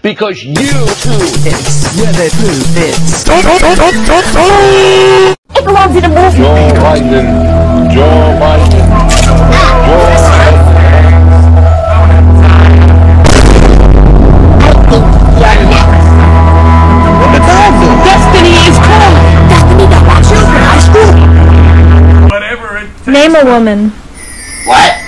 Because you too It's weather proof. It's It belongs in a movie. Joe Biden. Joe Biden. Destiny is called. Destiny got my children. I school. Whatever it takes. Name a woman. What?